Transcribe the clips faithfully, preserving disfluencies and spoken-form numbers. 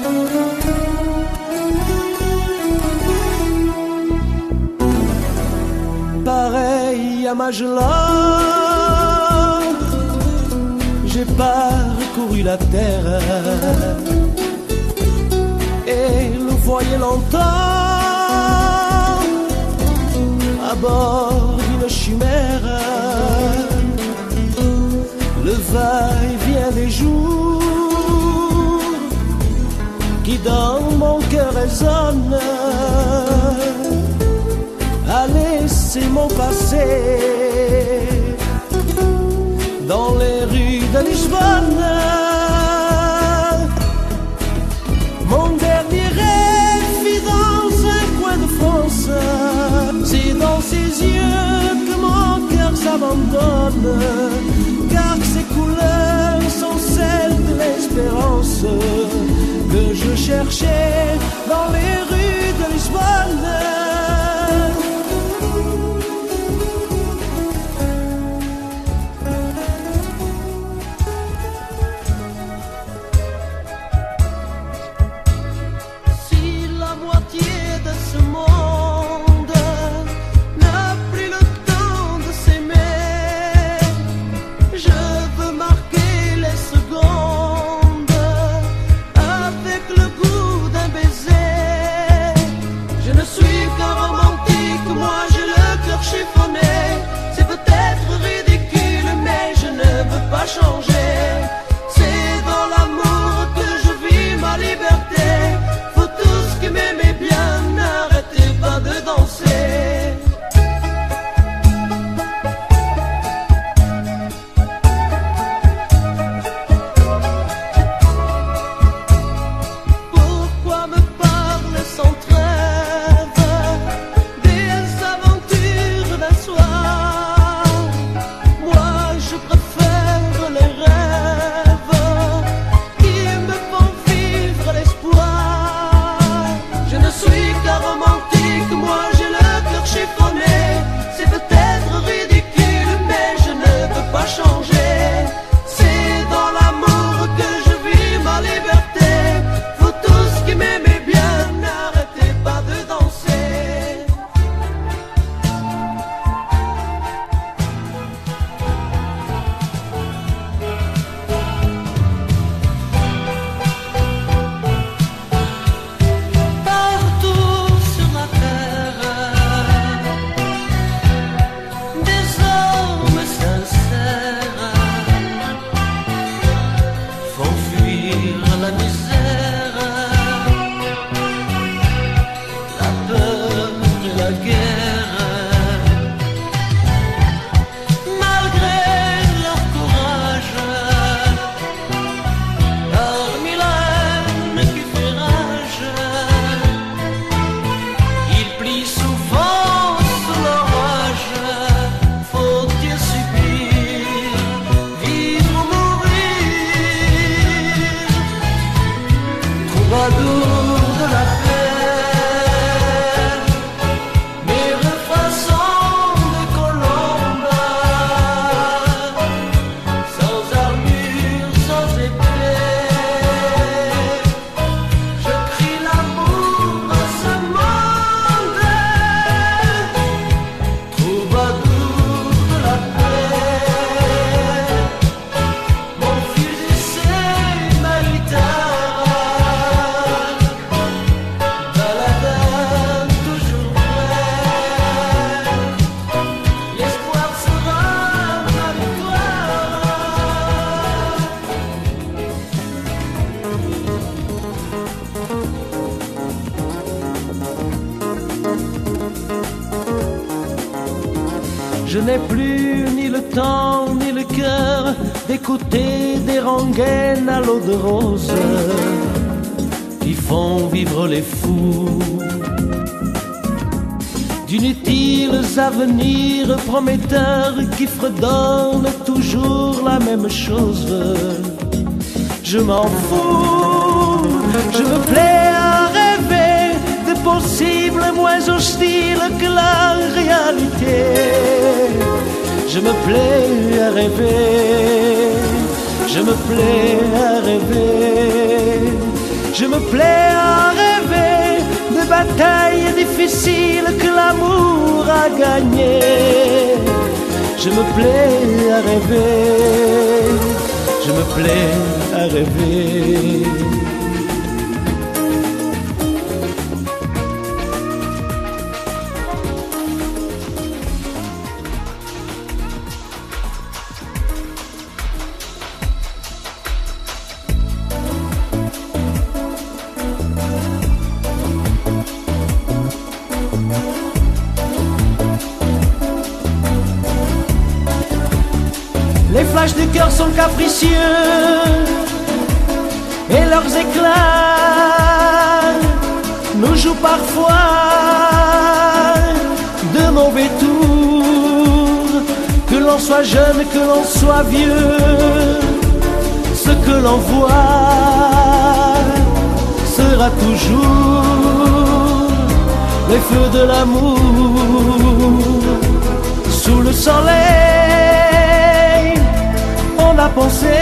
Pareil à Magellan, j'ai parcouru la terre et le voyais longtemps à bord d'une chimère. Le va-et-vient des jours qui dans mon cœur résonne a laissé mon passé dans les rues de Lisbonne. Mon dernier rêve vit dans un coin de France. C'est dans ses yeux que mon cœur s'abandonne, car ses couleurs sont celles de l'espérance que je cherchais dans les rues de Lisbonne. Je n'ai plus ni le temps ni le cœur d'écouter des rengaines à l'eau de rose qui font vivre les fous d'inutiles avenirs prometteurs qui fredonnent toujours la même chose. Je m'en fous, je me plais à rêver de possibles moins hostiles que la réalité. Je me plais à rêver, je me plais à rêver Je me plais à rêver de batailles difficiles que l'amour a gagnées. Je me plais à rêver, je me plais à rêver. Les flashs du cœur sont capricieux et leurs éclats nous jouent parfois de mauvais tours. Que l'on soit jeune, que l'on soit vieux, ce que l'on voit sera toujours les feux de l'amour. Sous le soleil, on a pensé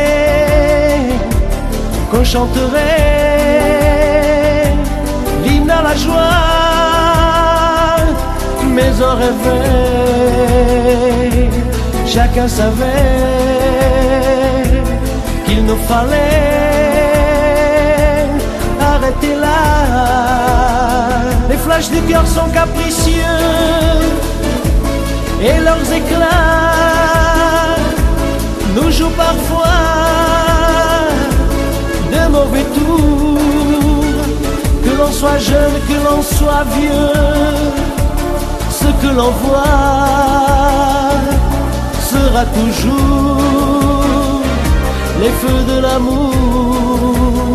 qu'on chanterait l'hymne à la joie, mais on rêvait, chacun savait qu'il nous fallait arrêter là. Les flashs du cœur sont capricieux et leurs éclats nous jouent parfois de mauvais tours. Que l'on soit jeune, que l'on soit vieux, ce que l'on voit sera toujours les feux de l'amour.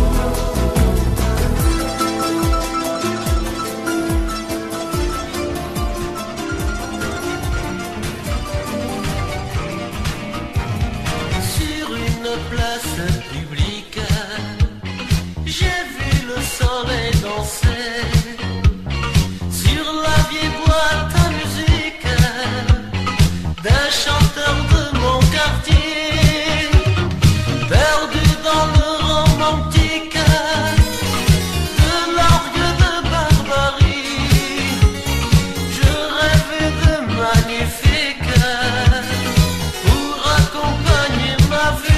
Place publique, j'ai vu le soleil danser sur la vieille boîte à musique d'un chanteur de mon quartier, perdu dans le romantique de l'orgue de barbarie. Je rêvais de magnifique pour accompagner ma vie.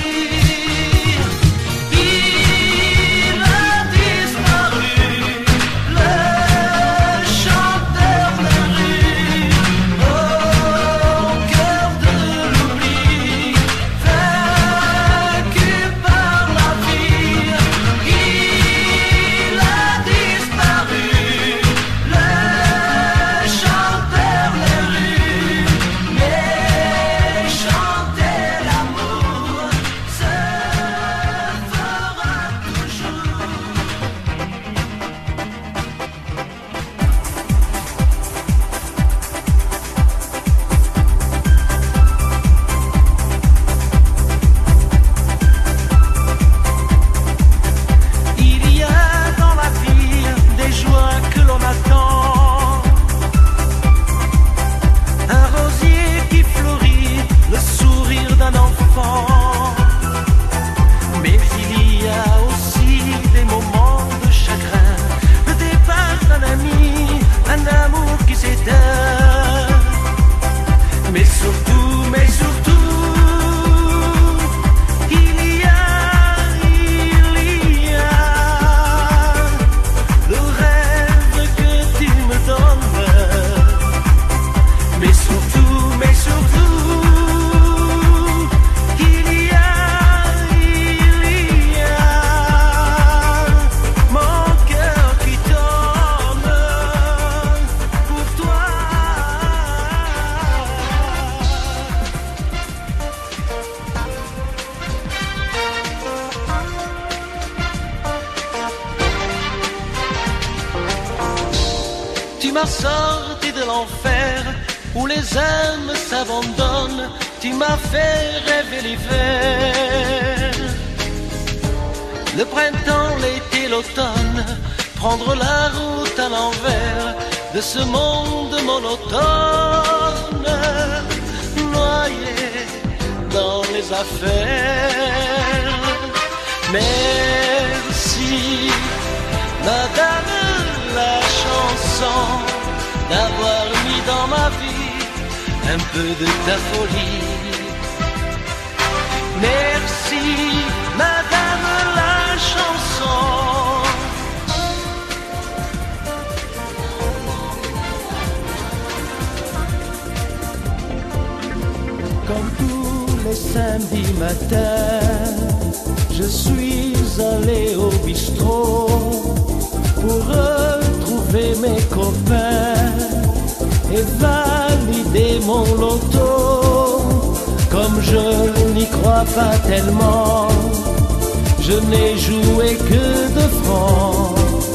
Tu m'as sorti de l'enfer où les âmes s'abandonnent. Tu m'as fait rêver l'hiver, le printemps, l'été, l'automne, prendre la route à l'envers de ce monde monotone, noyé dans les affaires. Merci Madame la chanson, d'avoir mis dans ma vie un peu de ta folie. Merci, Madame la chanson. Comme tous les samedis matins, je suis allé au bistrot pour retrouver mes copains et valider mon loto. Comme je n'y crois pas tellement, je n'ai joué que de francs.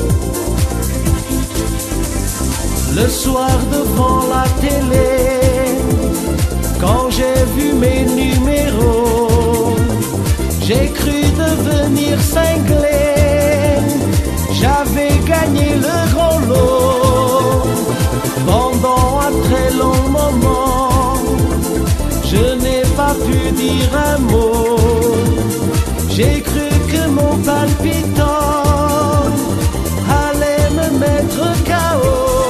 Le soir devant la télé, quand j'ai vu mes numéros, j'ai cru devenir cinglé. J'avais gagné le gros lot. Pendant un très long moment, je n'ai pas pu dire un mot. J'ai cru que mon palpitant allait me mettre K O.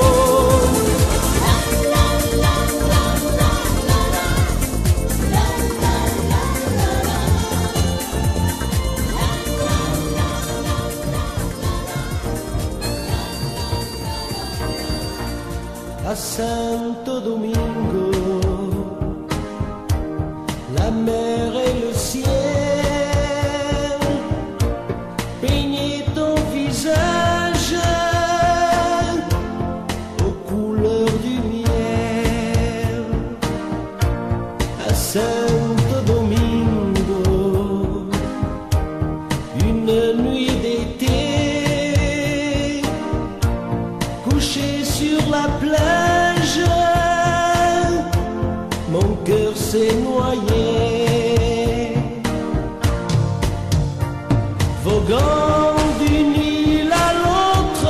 À Santo Domingo, la mer et le ciel peignaient ton visage aux couleurs du miel. À Santo Domingo, une nuit d'été, couché sur la plage, mon cœur s'est noyé. Voguant d'une île à l'autre,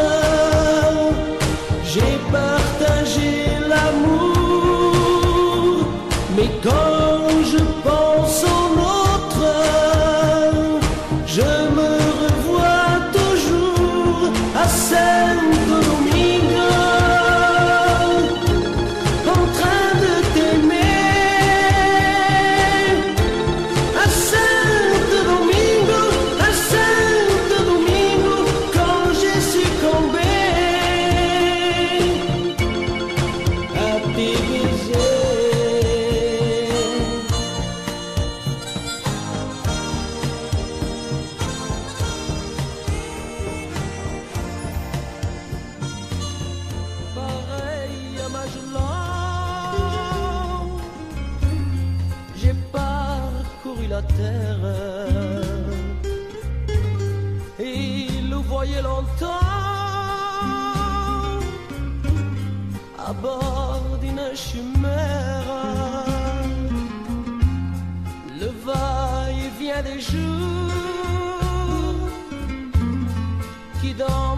j'ai partagé l'amour. Mais quand je pense au nôtre, je me revois toujours à Santo Domingo. J'ai parcouru la terre et le voyais longtemps à bord d'une chimère. Le va-et-vient des jours qui dansent